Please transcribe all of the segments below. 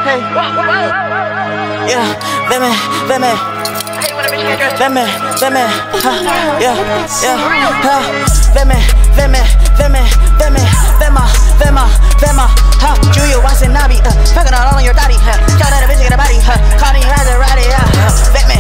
Hey. Yeah, Batman. Yeah. Batman. Julia Watson, Nabi, fucking all on your daddy, shot at a bitch in the body, calling you Maserati, Batman,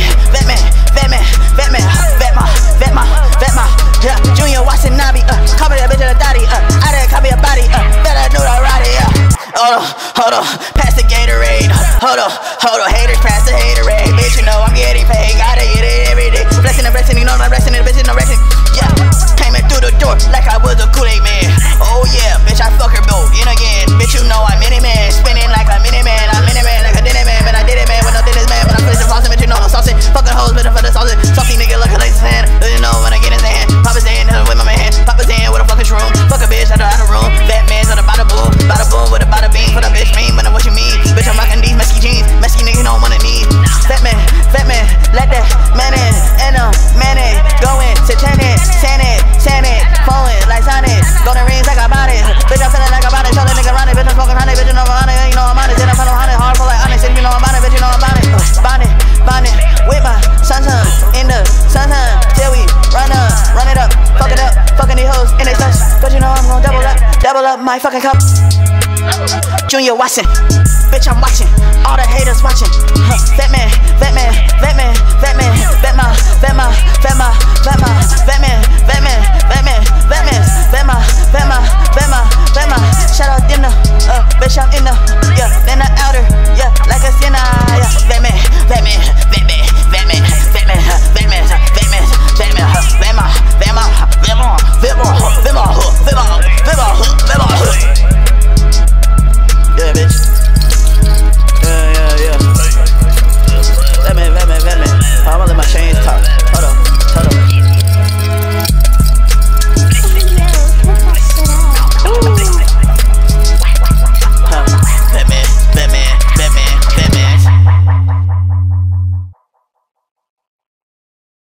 yeah, Junior Watson, Nabi, copy that bitch in the daddy, I didn't copy a body, better do the roddy, Hold on, pass the Gatorade, hold on, haters pass the haterade, bitch, you know I'm getting paid, gotta get it every day, blessing, you know I'm blessing, the bitch in the wrestling, yeah, came in through the door like I was a Kool-Aid man, oh yeah, bitch, I fuck her both, in again, bitch, you know I'm mini-man, spinning like a mini-man, I'm mini-man like a dinner-man, but I did it, man, with no dinner's man, but I'm finished flossing, bitch, you know I'm saucing, fucking hoes, bitch, I'm for the sausage, saucy nigga looking like his hand, you know when I get his hand, Papa's in with my man, Papa's in with a fucking shroom, fuck a bitch out of room, Batman's on the bada boom with a bada beam, for the bitch mean, but what you mean, bitch, I'm rocking these mesky jeans, mesky niggas don't wanna need, Batman, let that man in, and mayonnaise, going satanic, Sanic, falling like Sonic, golden rings like I bought it, bitch, I'm feeling like I bought it, tell that nigga run it, bitch, I'm smoking honey, bitch, you know I'm on it, you know I'm on it, then I'm feeling honey, hard for like honest, you know I'm on it, bitch, you know I'm on it, bonnet, with my sunshine, in the sunshine, till we run it up, fucking these hoes in they slush, but you know I'm gon' double up my fucking cup. Junior Watson, bitch, I'm watching, all the haters watching, Batman, shout out dinner, bitch, I'm in the